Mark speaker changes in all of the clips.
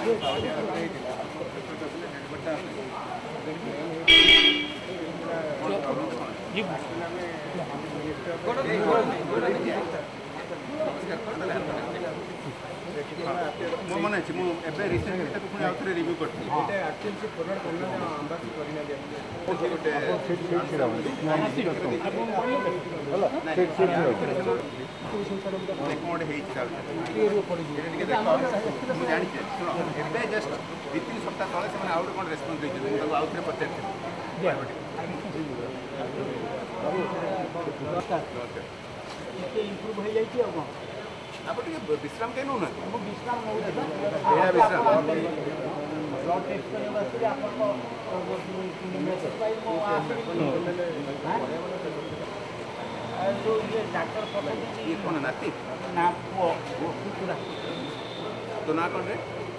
Speaker 1: मो मन अच्छे मुझे रिसेंटली पुणी आउ थे रिव्यू कर जानी शुण जस्ट 2-3 सप्ताह तले से आउ कौन रेस्पन्स देखते आउ थे पचार
Speaker 2: इम्प्रूव हो जाए
Speaker 1: आप विश्राम कहीं नौना
Speaker 2: विश्राम
Speaker 1: विश्राम
Speaker 2: ब्लड टेस्ट डॉक्टर
Speaker 1: ये कौन नाती
Speaker 2: ना
Speaker 1: तो ना कौन रे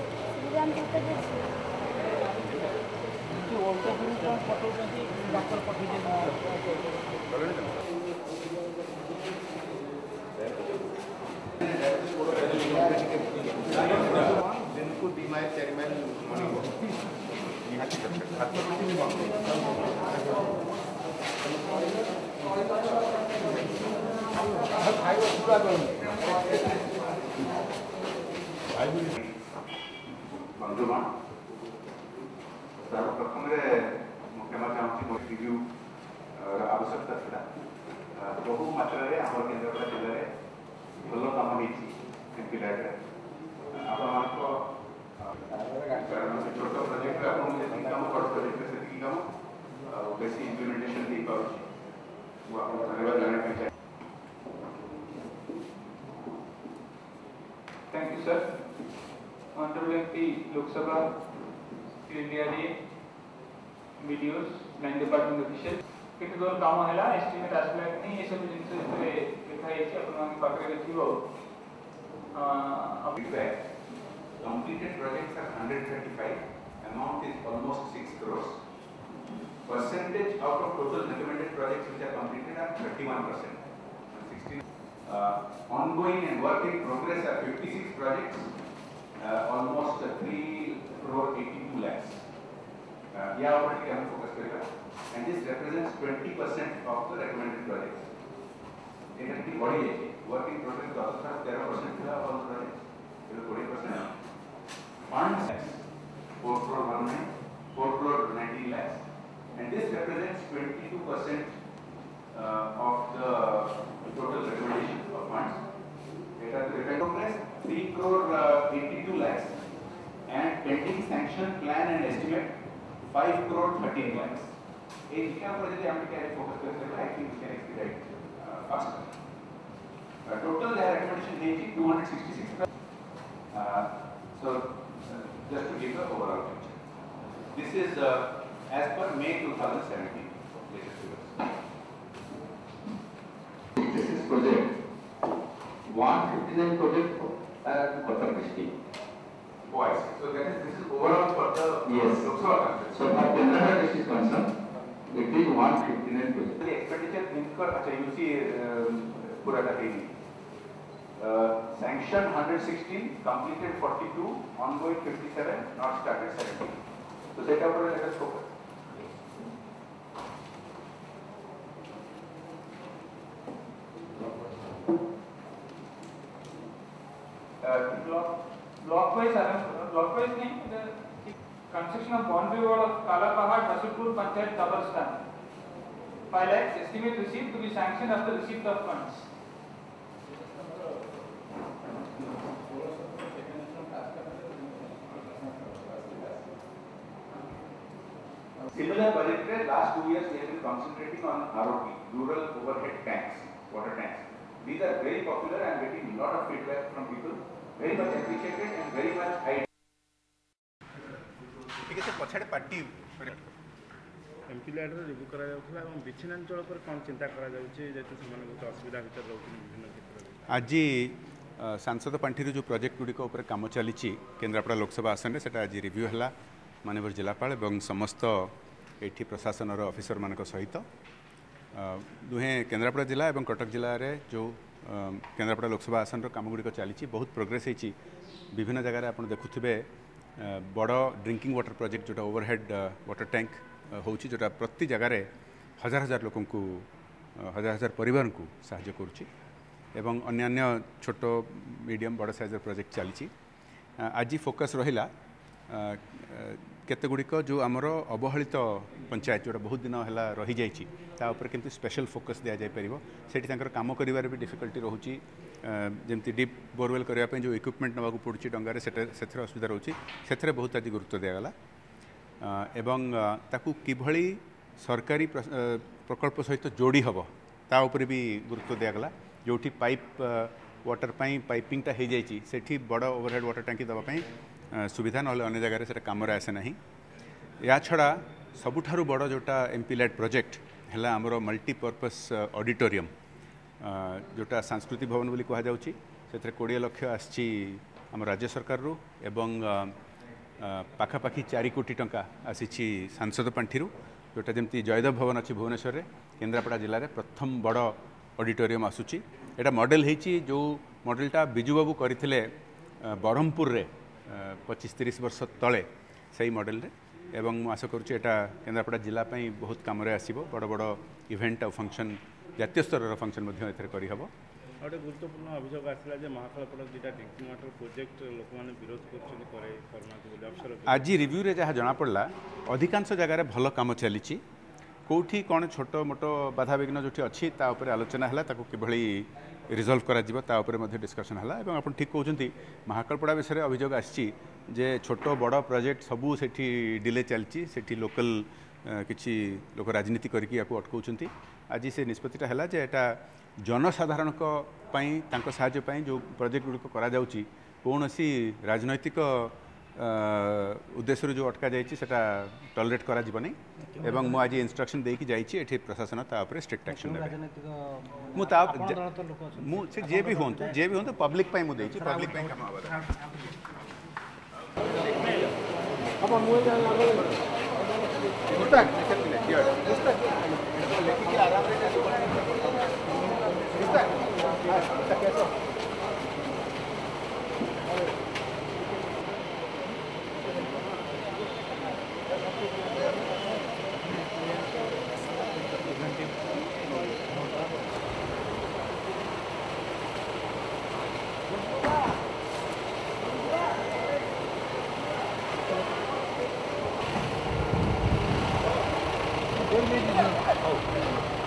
Speaker 2: डॉक्टर
Speaker 1: जिनको बी माय चेयरमैन बंधुगण सर्वप्रथम मुख्यमंत्री चाहूँगी रिव्यू आवश्यकता था बहु मात्रा आम केन्द्रापड़ा जिले में भल कम होती छोट प्रोजेक्ट कम बड़ प्रोजेक्ट से कम बेसी इम्प्लीमेंटेशन दे पार्टी जानते चाहिए।
Speaker 3: Thank you, sir. Honorable MP, Lok Sabha, CNDRA, videos, line department officials. कितने दूर काम है एस्टिमेट आसला नहीं ये सब जिनसे लिखा है कि अपन वहाँ पाकर रखी हो
Speaker 1: completed projects are 135. Amount is almost 6 crores. Percentage out of total recommended projects which are completed are 31%. 16. Ongoing and work in progress are 56 projects. Almost 3 crore 82 lakhs. Yeah, already can focus करेगा. And this represents 20% of the recommended projects. It has been body work in progress 13% था all projects. 20%. Funds 4 crore 4 crore 19 lakhs, and this represents 22% of the total recommendation of funds. Data to progress 3 crore 82 lakhs, and pending sanction plan and estimate 5 crore 13 lakhs. If we can focus on, I think we can expedite faster. Total recommendation is 266. So, just to give the overall picture. This is as per May 2017 latest figures.
Speaker 4: This is project 159 project at Kotak district.
Speaker 1: Oh, I see. So that is this is overall for the
Speaker 4: Yes.
Speaker 1: Lok Sabha.
Speaker 4: So for Telangana district is concerned, it is 159 project.
Speaker 1: The expenditure incur. अच्छा you see पूरा data sanction 116, completed 42, ongoing 57, not started 17. So set up let us focus.
Speaker 3: Block wise नहीं the construction of boundary wall of Kala Pahad, Rasulpur Panchayat Tabarstan. 5 lakhs estimate received to be sanctioned after receipt of funds.
Speaker 1: Similar budget last 2 years we have been concentrating on ROT, rural overhead tanks, water tanks. These are very popular and getting a lot of feedback from people. Very much appreciated and very much high. ठीक है पछाड़े party
Speaker 5: MP leader review करा जाउथला एवं विच्छिन्नांचल पर कोन चिंता करा जाउछि जेतु समान बहुत असुविधा भीतर रहउछि विभिन्न क्षेत्र
Speaker 1: आज सांसद पांठी जो प्रोजेक्ट गुड़िक उपर काम चली केन्द्रापड़ा लोकसभा आसन में सेटा आज रिव्यू है माननीय जिलापाल और समस्त एठी प्रशासन ऑफिसर मान सहित दुहे केन्द्रापड़ा जिला और कटक जिले में जो केन्द्रापड़ा लोकसभा आसन काम गुड़िक चली बहुत प्रोग्रेस होती विभिन्न जगह आप देखुवे बड़ ड्रिंकिंग वाटर प्रोजेक्ट जोटा ओवरहेड वाटर टैंक होची जोटा प्रति जगार हजार हजार लोक हजार हजार परिवार को साहाय्य करुच्ची एवं अन्य छोट मीडियम बड़ साइज प्रोजेक्ट चली आज फोकस रहिला केतेगुड़िक जो आमर अवहेलित पंचायत जोटा बहुत दिन है रही जाइए केमती स्पेशल फोकस दि जापर से काम कर भी डिफिकल्टी रोचे जमती डीप बोरवेल करने जो इक्विपमेंट नवा पड़ुची डंगार से असुविधा रोचे से बहुत आज गुरुत्व दिगला एवं ताकू किभली सरकारी प्रकल्प सहित जोड़ी हम ता उपर भी गुरुत्व दिगला जोठी पाइप वाटर पाइपिंगटा हो जाइए सेठी बड़ ओवरहेड वाटर टांकी दवाई सुविधा ना अन्य जगह से कम आसे ना या छड़ा सबुठारु बड़ जोटा एमपी लेड प्रोजेक्ट है आमर मल्टीपर्पस ऑडिटोरियम जोटा सांस्कृतिक भवन बोली कह जाउची से 20 लाख आसी आम राज्य सरकार रु एवं पाखापाखि 4 कोटी टंका आसी सांसद पांठि जोटा जमती जयदेव भवन अच्छी भुवनेश्वर में केन्द्रापड़ा जिले में प्रथम बड़ ऑडिटोरियम आसूची एटा मॉडल होती जो मॉडलटा बिजुबाबू करथिले ब्रह्मपुर रे 25-30 वर्ष तले सही मॉडल रे एवं मु आशा करुच्ची एटा केन्द्रापड़ा जिला बहुत काम आसो बड़ बड़ इवेंट और फंक्शन जातीय स्तर फंक्शन करहब
Speaker 5: गोटे गुरुत्वपूर्ण अभियोग आसला महाकालपड़ा दुटा ड्रिंकिंग वाटर प्रोजेक्ट लोक मैंने विरोध कर
Speaker 1: आज रिव्यू रे जहाँ जना पड़ा अधिकांश जगार भल काम चली कौटी कौन छोट मोट बाधा विघ्न जो अच्छी आलोचना है कि रिजल्व कर डिस्कसन है आप ठीक कहते महाकालपड़ा विषय अभियोग आसी छोट बड़ प्रोजेक्ट सबू से डिले चलती लोकल किसी लोक राजनीति करके अटकाउं आज से निष्पत्तिटा है जे एटा जनसाधारण साहाय्य जो प्रोजेक्ट गुड़िक कर कौन सी राजनैतिक उद्देश्य जो अटका जाटा टॉलरेट करा जीवनी एवं मु आज इंस्ट्रक्शन देकी जाइए एठी प्रशासन तापर स्ट्रिक्ट एक्शन मु से जे भी होंतु पब्लिक पई मु देछि पब्लिक पई काम आबा
Speaker 2: अब मुझे जान लागो पुस्तक लेकिन आराम से कैसे Oh.